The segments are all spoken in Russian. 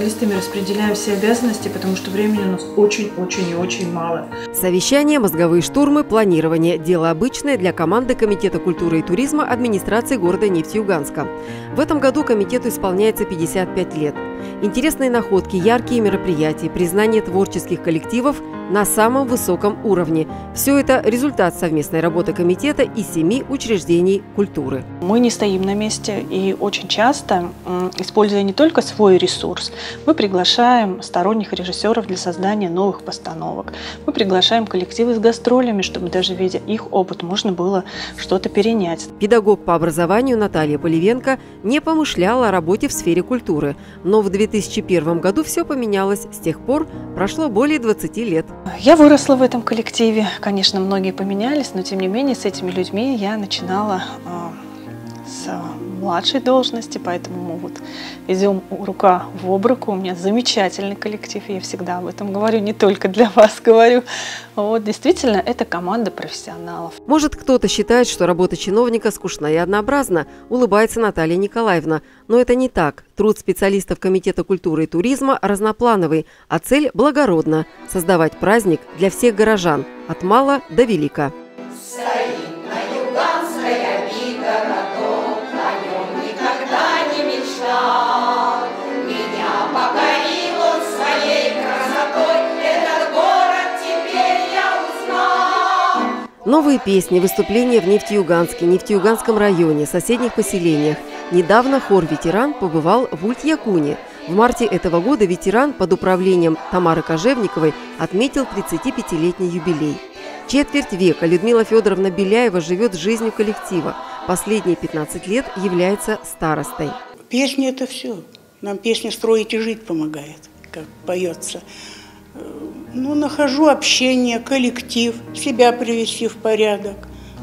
специалистами распределяем все обязанности, потому что времени у нас очень-очень и очень мало. Совещания, мозговые штурмы, планирование – дело обычное для команды Комитета культуры и туризма администрации города Нефтеюганска. В этом году комитету исполняется 55 лет. Интересные находки, яркие мероприятия, признание творческих коллективов на самом высоком уровне. Все это результат совместной работы комитета и 7 учреждений культуры. Мы не стоим на месте и очень часто, используя не только свой ресурс, мы приглашаем сторонних режиссеров для создания новых постановок. Мы приглашаем коллективы с гастролями, чтобы даже видя их опыт, можно было что-то перенять. Педагог по образованию Наталья Поливенко не помышляла о работе в сфере культуры, но в 2001 году все поменялось. С тех пор прошло более 20 лет. Я выросла в этом коллективе. Конечно, многие поменялись, но тем не менее с этими людьми я начинала с младшей должности, поэтому мы вот идем рука в об руку. У меня замечательный коллектив, я всегда об этом говорю, не только для вас говорю. Вот, действительно, это команда профессионалов. Может, кто-то считает, что работа чиновника скучна и однообразна, улыбается Наталья Николаевна. Но это не так. Труд специалистов Комитета культуры и туризма разноплановый, а цель благородна – создавать праздник для всех горожан, от мала до велика. Новые песни, выступления в Нефтеюганске, Нефтеюганском районе, соседних поселениях. Недавно хор «Ветеран» побывал в Ульт-Якуне. В марте этого года «Ветеран» под управлением Тамары Кожевниковой отметил 35-летний юбилей. Четверть века Людмила Федоровна Беляева живет жизнью коллектива. Последние 15 лет является старостой. Песни – это все. Нам песня строить и жить помогает, как поется. Ну, нахожу общение, коллектив, себя привести в порядок.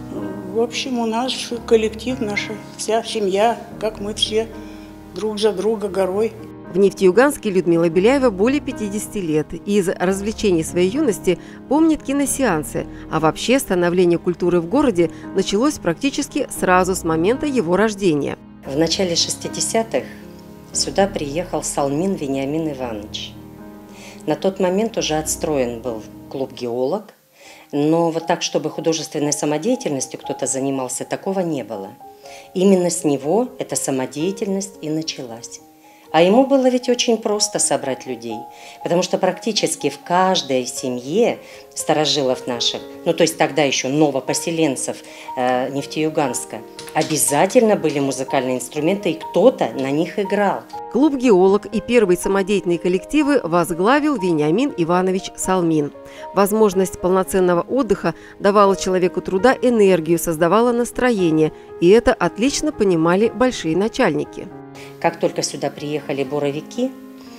В общем, у нас коллектив, наша вся семья, как мы все друг за друга горой. В Нефтеюганске Людмила Беляева более 50 лет. Из развлечений своей юности помнит киносеансы. А вообще становление культуры в городе началось практически сразу с момента его рождения. В начале 60-х сюда приехал Салмин Вениамин Иванович. На тот момент уже отстроен был клуб «Геолог», но вот так, чтобы художественной самодеятельностью кто-то занимался, такого не было. Именно с него эта самодеятельность и началась. А ему было ведь очень просто собрать людей, потому что практически в каждой семье старожилов наших, ну то есть тогда еще новопоселенцев Нефтеюганска, обязательно были музыкальные инструменты, и кто-то на них играл. Клуб «Геолог» и первые самодеятельные коллективы возглавил Вениамин Иванович Салмин. Возможность полноценного отдыха давала человеку труда энергию, создавала настроение, и это отлично понимали большие начальники. Как только сюда приехали буровики,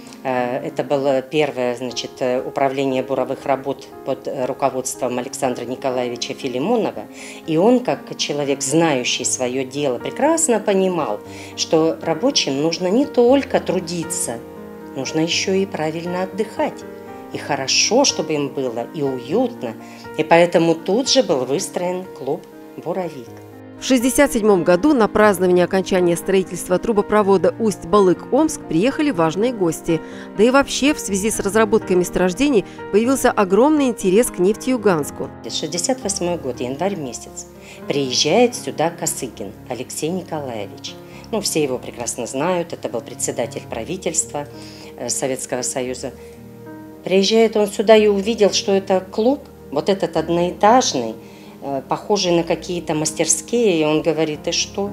это было первое, значит, управление буровых работ под руководством Александра Николаевича Филимонова. И он, как человек, знающий свое дело, прекрасно понимал, что рабочим нужно не только трудиться, нужно еще и правильно отдыхать. И хорошо, чтобы им было, и уютно. И поэтому тут же был выстроен клуб «Буровик». В 1967 году на празднование окончания строительства трубопровода Усть-Балык-Омск приехали важные гости. Да и вообще, в связи с разработкой месторождений появился огромный интерес к Нефтеюганску. 1968 год, январь месяц. Приезжает сюда Косыгин Алексей Николаевич. Ну, все его прекрасно знают, это был председатель правительства Советского Союза. Приезжает он сюда и увидел, что это клуб, вот этот одноэтажный, похожий на какие-то мастерские, и он говорит: и что?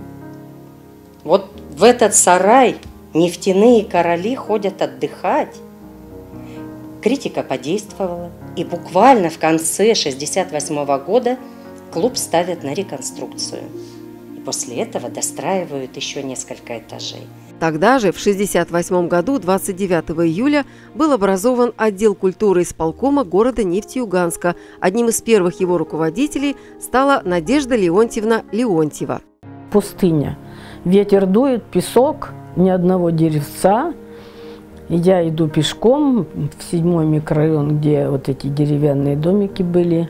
Вот в этот сарай нефтяные короли ходят отдыхать. Критика подействовала, и буквально в конце 1968 года клуб ставят на реконструкцию. И после этого достраивают еще несколько этажей. Тогда же, в 1968 году, 29 июля, был образован отдел культуры исполкома города Нефтеюганска. Одним из первых его руководителей стала Надежда Леонтьевна Леонтьева. Пустыня. Ветер дует, песок, ни одного деревца. Я иду пешком в 7-й микрорайон, где вот эти деревянные домики были.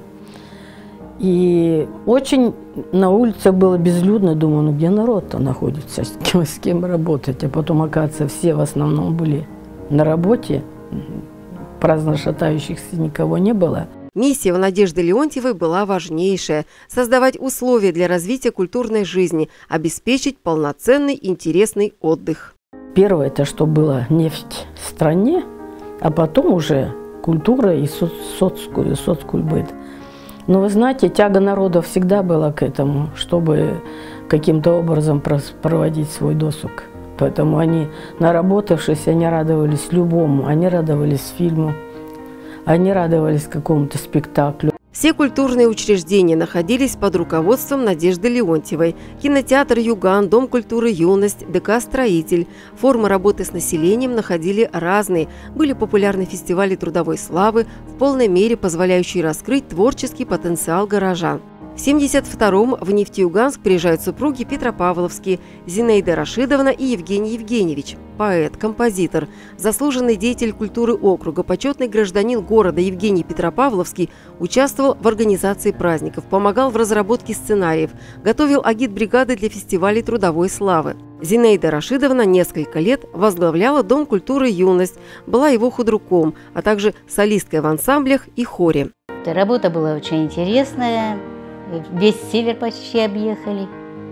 И очень на улице было безлюдно. Думаю, ну где народ-то находится, с кем работать. А потом, оказывается, все в основном были на работе, праздно шатающихся никого не было. Миссия у Надежды Леонтьевой была важнейшая – создавать условия для развития культурной жизни, обеспечить полноценный интересный отдых. Первое – это что была нефть в стране, а потом уже культура и соцкульбыт. Но вы знаете, тяга народа всегда была к этому, чтобы каким-то образом проводить свой досуг. Поэтому они, наработавшись, они радовались любому, они радовались фильму, они радовались какому-то спектаклю. Все культурные учреждения находились под руководством Надежды Леонтьевой. Кинотеатр «Юган», Дом культуры «Юность», ДК «Строитель». Формы работы с населением находили разные. Были популярны фестивали трудовой славы, в полной мере позволяющие раскрыть творческий потенциал горожан. В 1972-м в Нефтеюганск приезжают супруги Петропавловские Зинаида Рашидовна и Евгений Евгеньевич, поэт, композитор, заслуженный деятель культуры округа, почетный гражданин города Евгений Петропавловский участвовал в организации праздников, помогал в разработке сценариев, готовил агитбригады для фестивалей трудовой славы. Зинаида Рашидовна несколько лет возглавляла Дом культуры «Юность», была его худруком, а также солисткой в ансамблях и хоре. Работа была очень интересная. Весь север почти объехали.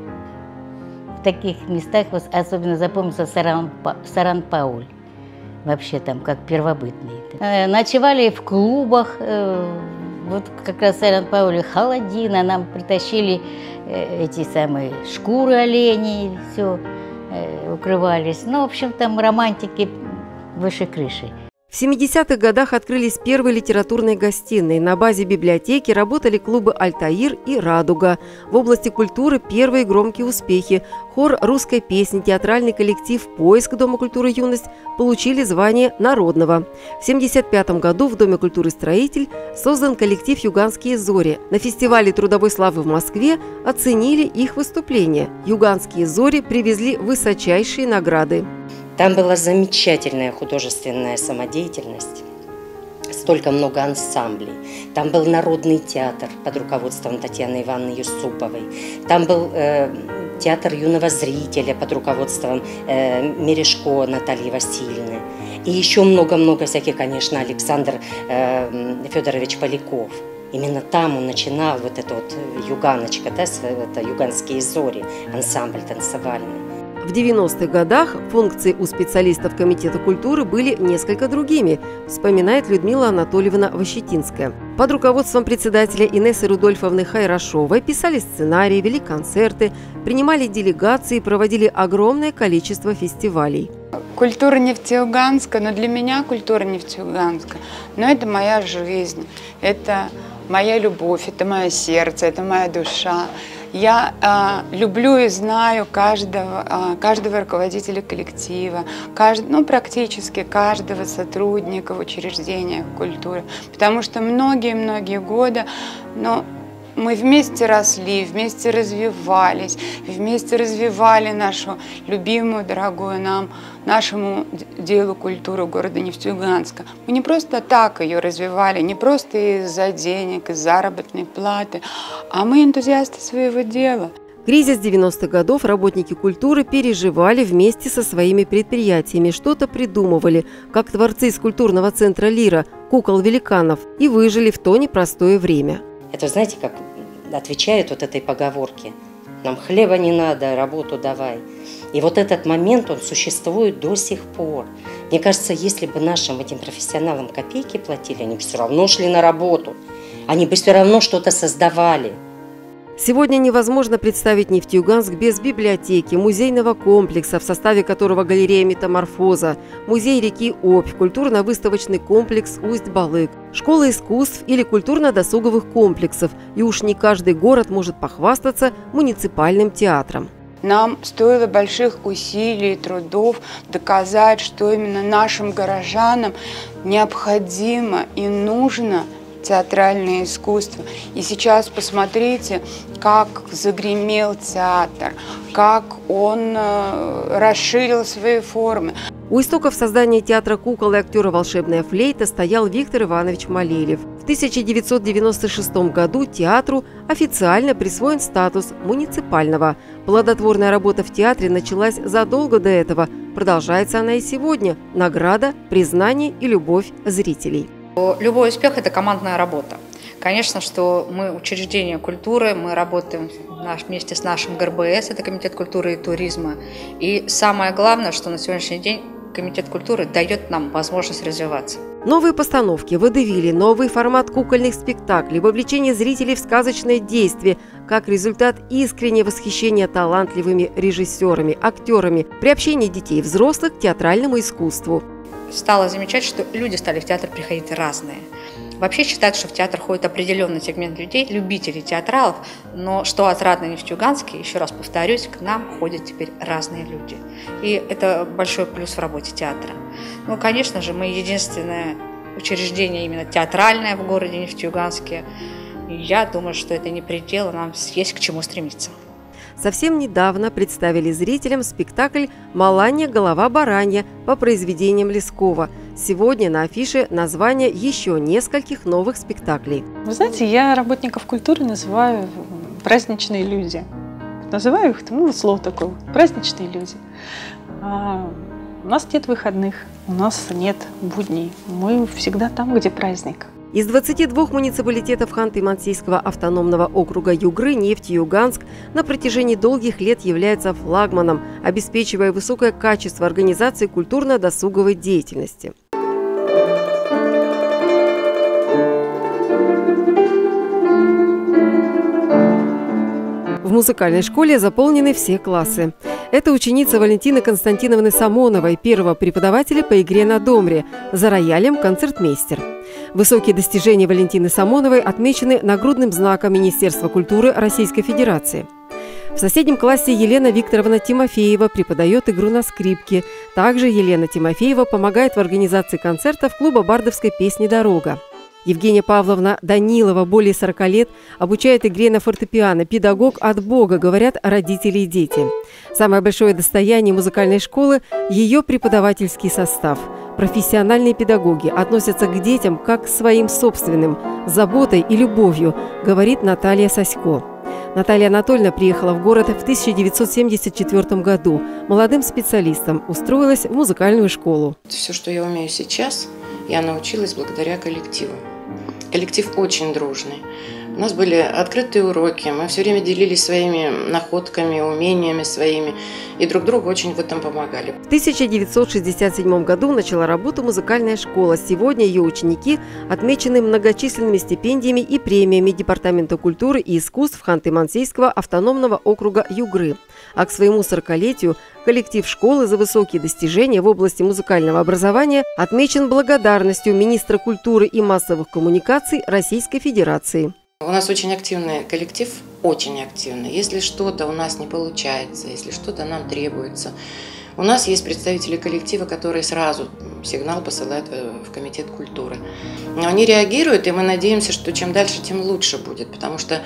В таких местах особенно запомнился Саран-Пауль. Вообще там как первобытный. Ночевали в клубах. Вот как раз в Саран-Пауле холодина. Нам притащили эти самые шкуры оленей. Все укрывались. Ну, в общем, там романтики выше крыши. В 70-х годах открылись первые литературные гостиные. На базе библиотеки работали клубы «Альтаир» и «Радуга». В области культуры первые громкие успехи. Хор русской песни, театральный коллектив «Поиск» Дома культуры «Юность» получили звание народного. В 1975 году в Доме культуры «Строитель» создан коллектив «Юганские зори». На фестивале трудовой славы в Москве оценили их выступления. «Юганские зори» привезли высочайшие награды. Там была замечательная художественная самодеятельность, столько много ансамблей. Там был народный театр под руководством Татьяны Ивановны Юсуповой. Там был театр юного зрителя под руководством Мережко Натальи Васильевны. И еще много-много всяких, конечно, Александр Федорович Поляков. Именно там он начинал вот эту вот юганочка, да, это «Юганские зори», ансамбль танцевальный. В 90-х годах функции у специалистов Комитета культуры были несколько другими, вспоминает Людмила Анатольевна Вощетинская. Под руководством председателя Инессы Рудольфовны Хайрашовой писали сценарии, вели концерты, принимали делегации, проводили огромное количество фестивалей. Культура Нефтеюганска, но для меня культура Нефтеюганска, это моя жизнь, это моя любовь, это мое сердце, это моя душа. Я люблю и знаю каждого руководителя коллектива, практически каждого сотрудника в учреждениях культуры, потому что многие-многие годы, мы вместе росли, вместе развивались, вместе развивали нашу любимую, дорогую нашему делу культуры города Нефтеюганска. Мы не просто так ее развивали, не просто из-за денег, из заработной платы, а мы энтузиасты своего дела. Кризис 90-х годов работники культуры переживали вместе со своими предприятиями, что-то придумывали, как творцы из культурного центра «Лира», кукол-великанов, и выжили в то непростое время. Это, знаете, как отвечают вот этой поговорке: нам хлеба не надо, работу давай. И вот этот момент, он существует до сих пор. Мне кажется, если бы нашим этим профессионалам копейки платили, они бы все равно шли на работу. Они бы все равно что-то создавали. Сегодня невозможно представить Нефтеюганск без библиотеки, музейного комплекса, в составе которого галерея «Метаморфоза», музей реки Обь, культурно-выставочный комплекс «Усть-Балык», школа искусств или культурно-досуговых комплексов. И уж не каждый город может похвастаться муниципальным театром. Нам стоило больших усилий и трудов доказать, что именно нашим горожанам необходимо и нужно театральное искусство. И сейчас посмотрите, как загремел театр, как он расширил свои формы. У истоков создания театра кукол и актера «Волшебная флейта» стоял Виктор Иванович Малеев. В 1996 году театру официально присвоен статус муниципального. Плодотворная работа в театре началась задолго до этого. продолжается она и сегодня. Награда, признание и любовь зрителей. Любой успех – это командная работа. Конечно, что мы учреждение культуры, мы работаем вместе с нашим ГРБС, это Комитет культуры и туризма. И самое главное, что на сегодняшний день Комитет культуры дает нам возможность развиваться. Новые постановки, водевили, новый формат кукольных спектаклей, вовлечение зрителей в сказочное действие, как результат искреннего восхищения талантливыми режиссерами, актерами, приобщение детей и взрослых к театральному искусству. Стала замечать, что люди стали в театр приходить разные. Вообще считают, что в театр ходит определенный сегмент людей, любителей театралов, но что отрадно Нефтеюганске, еще раз повторюсь, к нам ходят теперь разные люди. И это большой плюс в работе театра. Ну, конечно же, мы единственное учреждение именно театральное в городе Нефтеюганске. И я думаю, что это не предел, нам есть к чему стремиться. Совсем недавно представили зрителям спектакль «Маланья. Голова баранья» по произведениям Лескова. Сегодня на афише название еще нескольких новых спектаклей. Вы знаете, я работников культуры называю праздничные люди. Называю их, слово такое, праздничные люди. У нас нет выходных, у нас нет будней. Мы всегда там, где праздник. Из 22 муниципалитетов Ханты-Мансийского автономного округа Югры Нефтеюганск на протяжении долгих лет является флагманом, обеспечивая высокое качество организации культурно-досуговой деятельности. В музыкальной школе заполнены все классы. Это ученица Валентины Константиновны Самоновой, первого преподавателя по игре на домре, за роялем концертмейстер. Высокие достижения Валентины Самоновой отмечены нагрудным знаком Министерства культуры Российской Федерации. В соседнем классе Елена Викторовна Тимофеева преподает игру на скрипке. Также Елена Тимофеева помогает в организации концертов клуба бардовской песни «Дорога». Евгения Павловна Данилова, более 40 лет, обучает игре на фортепиано. Педагог от Бога, говорят родители и дети. Самое большое достояние музыкальной школы – ее преподавательский состав. Профессиональные педагоги относятся к детям как к своим собственным, с заботой и любовью, говорит Наталья Сасько. Наталья Анатольевна приехала в город в 1974 году. Молодым специалистом устроилась в музыкальную школу. Все, что я умею сейчас, я научилась благодаря коллективу. Коллектив очень дружный. У нас были открытые уроки, мы все время делились своими находками, умениями своими, и друг другу очень в этом помогали. В 1967 году начала работу музыкальная школа. Сегодня ее ученики отмечены многочисленными стипендиями и премиями Департамента культуры и искусств Ханты-Мансийского автономного округа Югры. А к своему 40-летию коллектив школы за высокие достижения в области музыкального образования отмечен благодарностью министра культуры и массовых коммуникаций Российской Федерации. У нас очень активный коллектив, очень активный. Если что-то у нас не получается, если что-то нам требуется, у нас есть представители коллектива, которые сразу сигнал посылают в Комитет культуры. Они реагируют, и мы надеемся, что чем дальше, тем лучше будет, потому что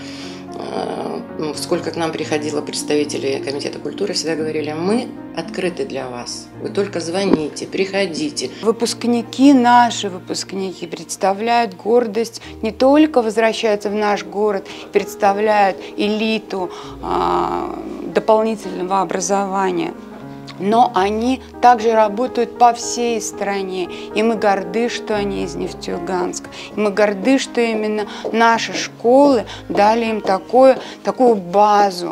сколько к нам приходило представителей Комитета культуры, всегда говорили: мы открыты для вас, вы только звоните, приходите. Выпускники, наши выпускники, представляют гордость, не только возвращаются в наш город, представляют элиту дополнительного образования, но они также работают по всей стране. И мы горды, что они из Нефтеюганска. И мы горды, что именно наши школы дали им такую базу.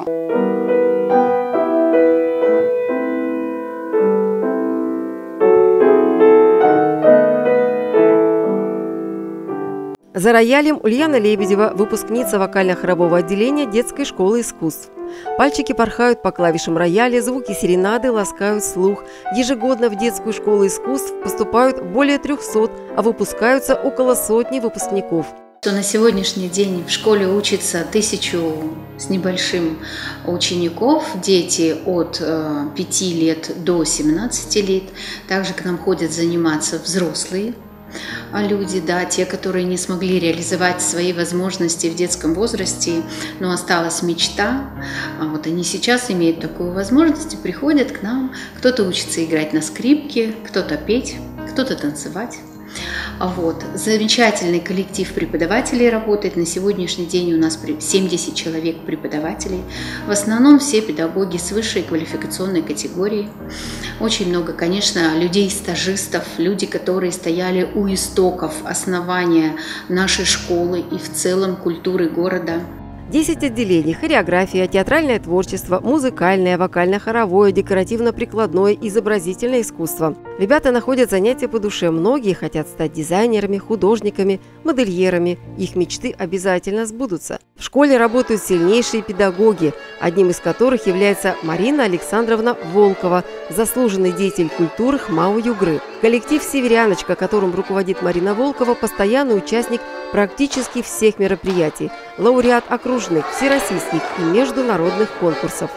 За роялем Ульяна Лебедева, выпускница вокально-хорового отделения детской школы искусств. Пальчики порхают по клавишам рояля, звуки серенады ласкают слух. Ежегодно в детскую школу искусств поступают более 300, а выпускаются около сотни выпускников. На сегодняшний день в школе учится 1000 с небольшим учеников, дети от 5 лет до 17 лет. Также к нам ходят заниматься взрослые люди, да, те, которые не смогли реализовать свои возможности в детском возрасте, но осталась мечта. Вот они сейчас имеют такую возможность и приходят к нам. Кто-то учится играть на скрипке, кто-то петь, кто-то танцевать. Вот. Замечательный коллектив преподавателей работает. На сегодняшний день у нас 70 человек преподавателей. В основном все педагоги с высшей квалификационной категорией. Очень много, конечно, людей-стажистов, люди, которые стояли у истоков основания нашей школы и в целом культуры города. 10 отделений: хореография, театральное творчество, музыкальное, вокально-хоровое, декоративно-прикладное, изобразительное искусство. Ребята находят занятия по душе. Многие хотят стать дизайнерами, художниками, модельерами. Их мечты обязательно сбудутся. В школе работают сильнейшие педагоги, одним из которых является Марина Александровна Волкова, заслуженный деятель культуры ХМАУ-Югры. Коллектив «Северяночка», которым руководит Марина Волкова, постоянный участник практически всех мероприятий, лауреат окружных, всероссийских и международных конкурсов.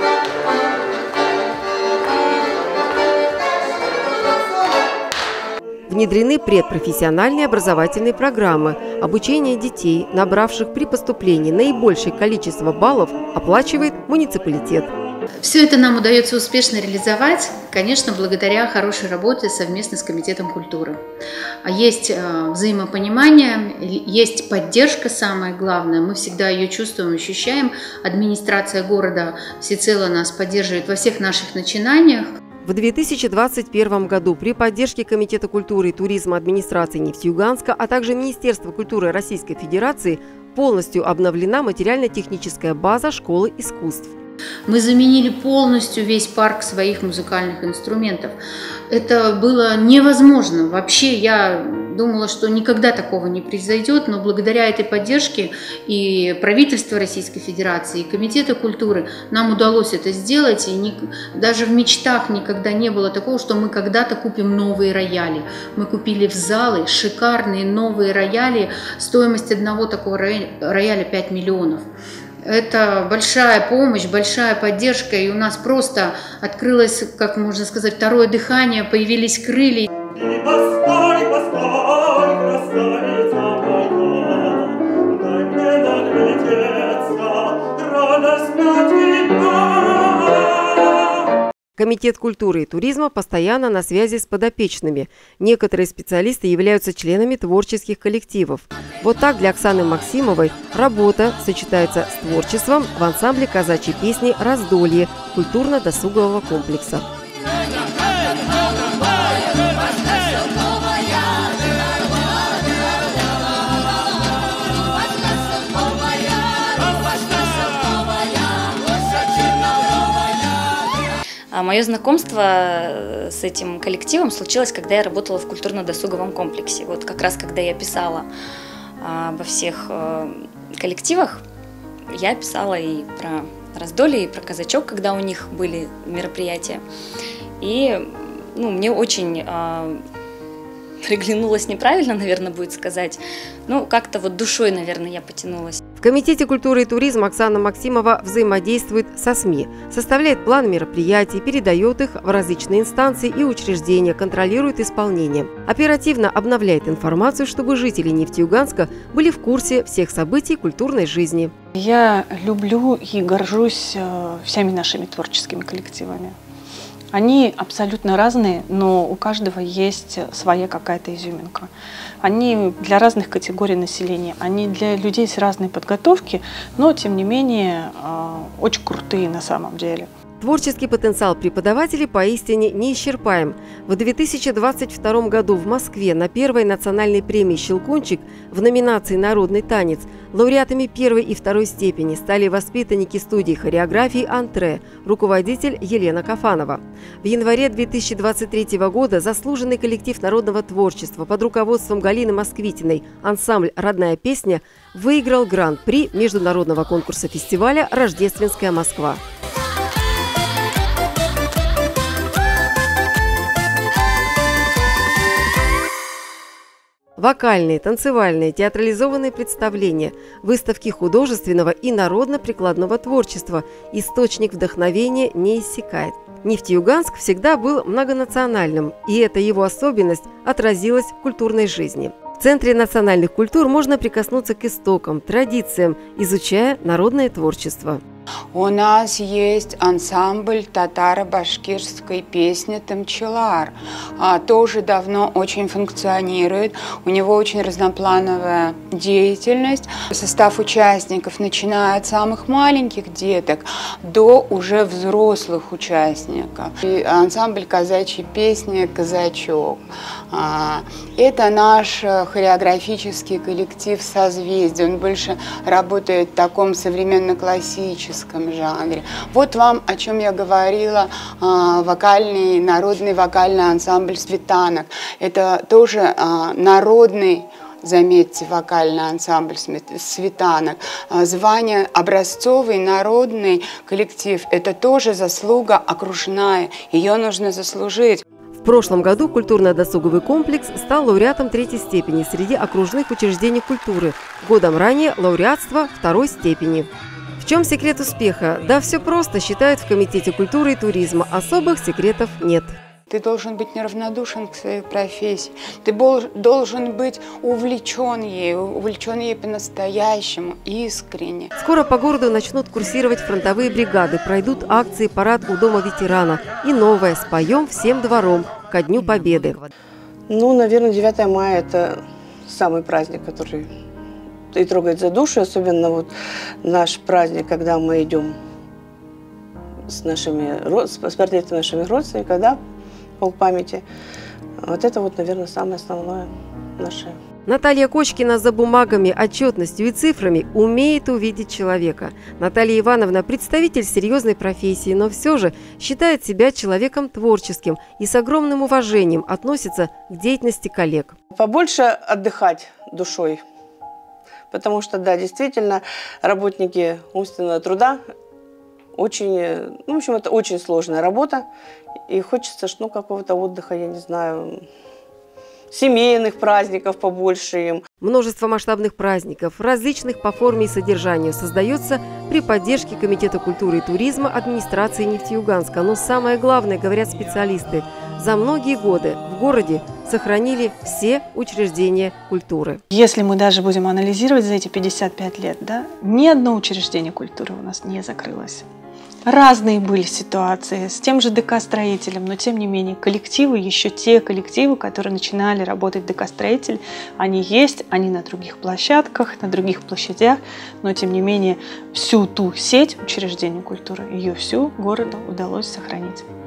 Внедрены предпрофессиональные образовательные программы. Обучение детей, набравших при поступлении наибольшее количество баллов, оплачивает муниципалитет. Все это нам удается успешно реализовать, конечно, благодаря хорошей работе совместно с Комитетом культуры. Есть взаимопонимание, есть поддержка, самое главное. Мы всегда ее чувствуем, ощущаем. Администрация города всецело нас поддерживает во всех наших начинаниях. В 2021 году при поддержке Комитета культуры и туризма администрации Нефтеюганска, а также Министерства культуры Российской Федерации полностью обновлена материально-техническая база школы искусств. Мы заменили полностью весь парк своих музыкальных инструментов. Это было невозможно. Вообще я думала, что никогда такого не произойдет, но благодаря этой поддержке и правительства Российской Федерации, и Комитета культуры нам удалось это сделать. И даже в мечтах никогда не было такого, что мы когда-то купим новые рояли. Мы купили в залы шикарные новые рояли. Стоимость одного такого рояля 5 миллионов. Это большая помощь, большая поддержка, и у нас просто открылось, как можно сказать, второе дыхание, появились крылья. Комитет культуры и туризма постоянно на связи с подопечными. Некоторые специалисты являются членами творческих коллективов. Вот так для Оксаны Максимовой работа сочетается с творчеством в ансамбле казачьей песни «Раздолье» культурно-досугового комплекса. Мое знакомство с этим коллективом случилось, когда я работала в культурно-досуговом комплексе. Вот как раз когда я писала обо всех коллективах, я писала и про Раздолье, и про казачок, когда у них были мероприятия. И мне очень приглянулось, неправильно, наверное, будет сказать, как-то вот душой, наверное, я потянулась. В Комитете культуры и туризма Оксана Максимова взаимодействует со СМИ, составляет план мероприятий, передает их в различные инстанции и учреждения, контролирует исполнение. Оперативно обновляет информацию, чтобы жители Нефтеюганска были в курсе всех событий культурной жизни. Я люблю и горжусь всеми нашими творческими коллективами. Они абсолютно разные, но у каждого есть своя какая-то изюминка. Они для разных категорий населения, они для людей с разной подготовки, но тем не менее очень крутые на самом деле. Творческий потенциал преподавателей поистине неисчерпаем. В 2022 году в Москве на первой национальной премии «Щелкунчик» в номинации «Народный танец» лауреатами первой и второй степени стали воспитанники студии хореографии «Антре», руководитель Елена Кафанова. В январе 2023 года заслуженный коллектив народного творчества под руководством Галины Москвитиной ансамбль «Родная песня» выиграл гран-при международного конкурса фестиваля «Рождественская Москва». Вокальные, танцевальные, театрализованные представления, выставки художественного и народно-прикладного творчества. Источник вдохновения не иссякает. Нефтеюганск всегда был многонациональным, и эта его особенность отразилась в культурной жизни. В Центре национальных культур можно прикоснуться к истокам, традициям, изучая народное творчество. У нас есть ансамбль татаро-башкирской песни «Тамчилар». Тоже давно очень функционирует. У него очень разноплановая деятельность. Состав участников, начиная от самых маленьких деток до уже взрослых участников. И ансамбль казачьей песни «Казачок». Это наш хореографический коллектив «Созвездие». Он больше работает в таком современно-классическом жанре. Вот вам, о чем я говорила, народный вокальный ансамбль «Светанок». Это тоже народный, заметьте, вокальный ансамбль «Светанок». Звание образцовый народный коллектив – это тоже заслуга окружная. Ее нужно заслужить. В прошлом году культурно-досуговый комплекс стал лауреатом 3-й степени среди окружных учреждений культуры. Годом ранее лауреатство 2-й степени. В чем секрет успеха? Да все просто, считают в Комитете культуры и туризма. Особых секретов нет. Ты должен быть неравнодушен к своей профессии. Ты должен быть увлечен ей по-настоящему, искренне. Скоро по городу начнут курсировать фронтовые бригады, пройдут акции «Парад у Дома ветерана» и новое «Споем всем двором» ко Дню Победы. Ну, наверное, 9 мая – это самый праздник, который и трогает за душу, особенно вот наш праздник, когда мы идем с портретами нашими родственников, да, полк памяти. Вот это вот, наверное, самое основное наше. Наталья Кочкина за бумагами, отчетностью и цифрами умеет увидеть человека. Наталья Ивановна – представитель серьезной профессии, но все же считает себя человеком творческим и с огромным уважением относится к деятельности коллег. Побольше отдыхать душой, потому что, да, действительно, работники умственного труда очень, ну, в общем, это очень сложная работа, и хочется, ну, какого-то отдыха, я не знаю, семейных праздников побольше им. Множество масштабных праздников, различных по форме и содержанию, создается при поддержке Комитета культуры и туризма администрации Нефтеюганска. Но самое главное, говорят специалисты, за многие годы в городе сохранили все учреждения культуры. Если мы даже будем анализировать за эти 55 лет, да, ни одно учреждение культуры у нас не закрылось. Разные были ситуации с тем же ДК-строителем, но тем не менее коллективы, еще те коллективы, которые начинали работать ДК-строитель, они есть, они на других площадках, на других площадях, но тем не менее всю ту сеть учреждений культуры, ее всю городу удалось сохранить.